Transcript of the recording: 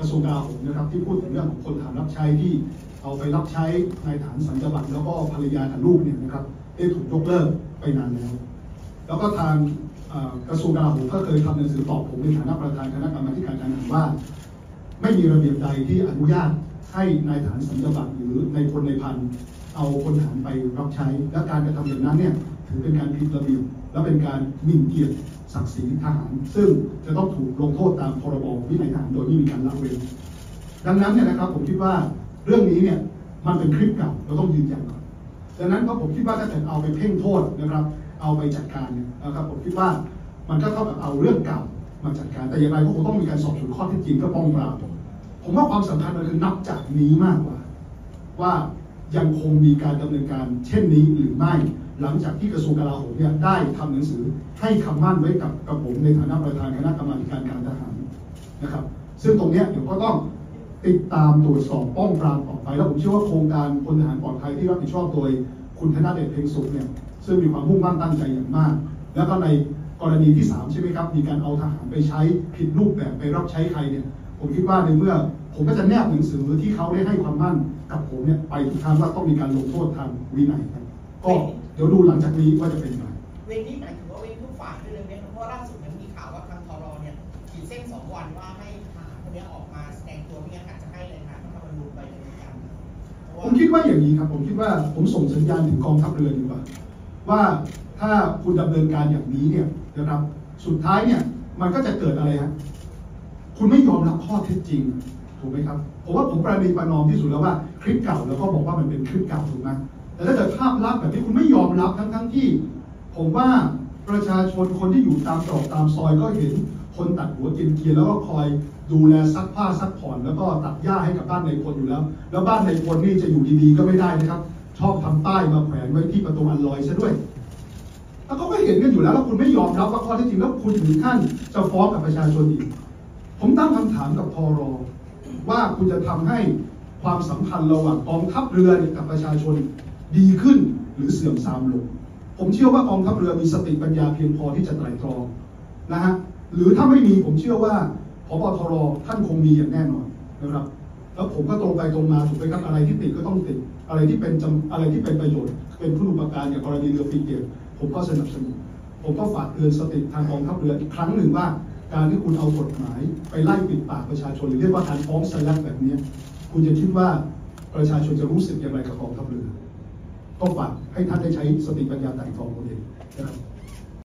ระทรวงกลาโหมนะครับที่พูดถึงเรื่องของพลทหารรับใช้ที่เอาไปรับใช้นายทหารสัญญาบัตรแล้วก็ภรรยากับลูกเนี่ยนะครับได้ถูกยกเลิกไปนานแล้วก็ทางกระทรวงกลาโหมก็เคยทำหนังสือตอบผมในฐานะประธานคณะกรรมาธิการการทหารว่าไม่มีระเบียบใดที่อนุญาตให้นายทหารสัญญาบัตรหรือในพลในพันเอาพลทหารไปรับใช้และการกระทำอย่างนั้นเนี่ยถือเป็นการผิดระเบียบและเป็นการหมิ่นเกียรติศักดิ์ศรีทหารซึ่งจะต้องถูกลงโทษตามพรบวินัยทหารโดยไม่มีการละเว้นดังนั้นเนี่ยนะครับผมคิดว่าเรื่องนี้เนี่ยมันเป็นคลิปเก่าเราต้องยืนยันก่อนดังนั้นเพราะผมคิดว่าถ้าเกิดเอาไปเพ่งโทษนะครับเอาไปจัดการเนี่ยนะครับผมคิดว่ามันก็เท่ากับเอาเรื่องเก่ามาจัดการแต่อย่างไรก็คงต้องมีการสอบสวนข้อเท็จจริงเพื่อป้องปรามผมว่าความสำคัญมันคือนับจากนี้มากกว่าว่ายังคงมีการดำเนินการเช่นนี้หรือไม่หลังจากที่กระทรวงกลาโหมเนี่ยได้ทำหนังสือให้คำมั่นไว้กับผมในฐานะประธานคณะกรรมาธิการการทหารนะครับซึ่งตรงนี้เดี๋ยวก็ต้องติดตามตรวจสอบป้องปรามต่อไปแล้วผมเชื่อว่าโครงการพลทหารปลอดภัยที่รับผิดชอบโดยคุณธนเดช เพ็งสุขเนี่ยซึ่งมีความมุ่งมั่นตั้งใจอย่างมากแล้วก็ในกรณีที่3ใช่ไหมครับมีการเอาทหารไปใช้ผิดรูปแบบไปรับใช้ใครเนี่ยผมคิดว่าในเมื่อผมก็จะแนบหนังสือที่เขาได้ให้ความมั่นกับผมเนี่ยไปทุกครั้งว่าต้องมีการลงโทษทางวินัยครับก็เดี๋ยวดูหลังจากนี้ว่าจะเป็นยังไงเวรนี้หมายถึงว่าเวรทุกฝ่ายด้วยเลยไหมครับเพราะล่าสุดยังมีข่าวว่าทางทรเนี่ยขีดเส้น2 วันว่าให้ทหารคนนี้ออกมาแสดงตัวไม่งั้นอาจจะให้เลยค่ะถ้ามันลุกไปในการผมคิดว่าอย่างนี้ครับผมคิดว่าผมส่งสัญญาณถึงกองทัพเรือดีกว่าถ้าคุณดำเนินการอย่างนี้เนี่ยนะครับสุดท้ายเนี่ยมันก็จะเกิดอะไรฮะคุณไม่ยอมรับข้อเท็จจริงถูกไหมครับผมว่าผมประนีประนอมที่สุดแล้วว่าคลิปเก่าแล้วก็บอกว่ามันเป็นคลิปเก่าถูกไหมแต่ถ้าเกิดภาพลักษณ์แบบที่คุณไม่ยอมรับทั้งที่ผมว่าประชาชนคนที่อยู่ตามตรอกตามซอยก็เห็นคนตัดหัวเกรียนแล้วก็คอยดูแลซักผ้าซักผ่อนแล้วก็ตัดหญ้าให้กับบ้านนายพลอยู่แล้วบ้านนายพลนี่จะอยู่ดีๆก็ไม่ได้นะครับชอบทำป้ายมาแขวนไว้ที่ประตูอันลอยซะด้วยแล้วก็เห็นกันอยู่แล้วคุณไม่ยอมรับว่าข้อเท็จจริงแล้วคุณถึงขั้นจะฟ้องกับประชาชนอีกผมตั้งคำถามกับทร.ว่าคุณจะทำให้ความสัมพันธ์ระหว่างกองทัพเรือกับประชาชนดีขึ้นหรือเสื่อมทรามลงผมเชื่อว่ากองทัพเรือมีสติปัญญาเพียงพอที่จะไตร่ตรองนะฮะหรือถ้าไม่มีผมเชื่อว่าผบ.ทร.ท่านคงมีอย่างแน่นอนนะครับแล้วผมก็ตรงไปตรงมาถูกไหมครับอะไรที่ติดก็ต้องติดอะไรที่เป็นประโยชน์เป็นผู้อุปการอย่างกรณีเรือฟรีเกตผมก็สนับสนุนผมก็ฝากเตือนสติทางกองทัพเรืออีกครั้งหนึ่งว่าการที่คุณเอากฎหมายไปไล่ปิดปากประชาชนหรือเรียกว่าการฟ้องสลักแบบนี้คุณจะคิดว่าประชาชนจะรู้สึกอย่างไรกับกองทัพเรือก็ฝากให้ท่านได้ใช้สติปัญญาไต่ตรองตัวเองนะครับ